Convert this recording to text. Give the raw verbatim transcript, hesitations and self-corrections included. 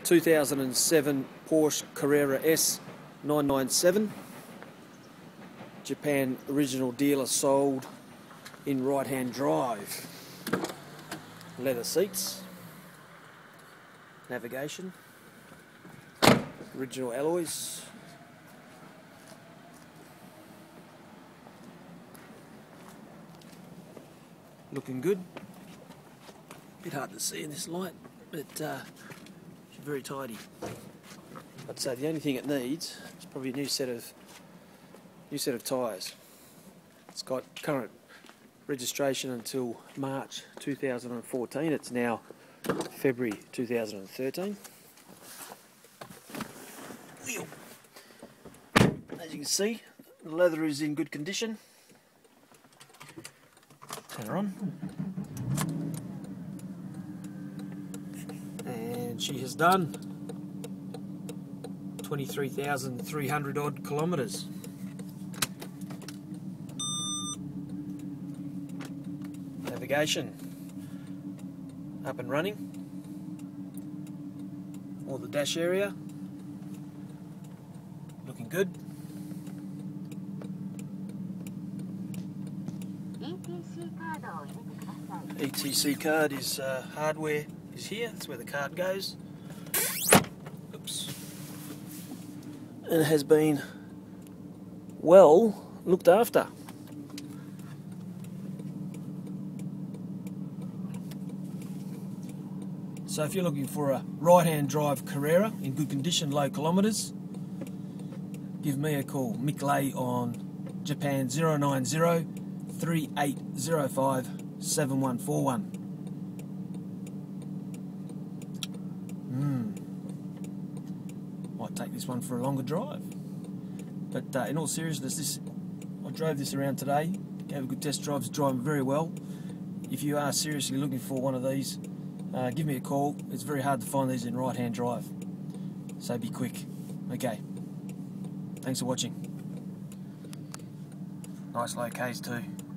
two thousand seven Porsche Carrera S nine ninety-seven. Japan original dealer, sold in right-hand drive. Leather seats. Navigation. Original alloys. Looking good. Bit hard to see in this light, but uh, it's very tidy. I'd say the only thing it needs is probably a new set of new set of tyres. It's got current registration until March two thousand fourteen. It's now February two thousand thirteen. Wheel. As you can see, the leather is in good condition. Turn her on. And she has done twenty-three thousand three hundred odd kilometres. Navigation up and running. All the dash area looking good. E T C card is uh, hardware is here. That's where the card goes. Oops. And it has been well looked after. So if you're looking for a right-hand drive Carrera in good condition, low kilometres, give me a call, Mick Lay, on Japan zero nine zero, three eight zero five, seven one four one. Hmm. Might take this one for a longer drive. But uh, in all seriousness, this I drove this around today, gave a good test drive, it's driving very well. If you are seriously looking for one of these, Uh, give me a call. It's very hard to find these in right-hand drive, so be quick. Okay, thanks for watching. Nice low Ks too.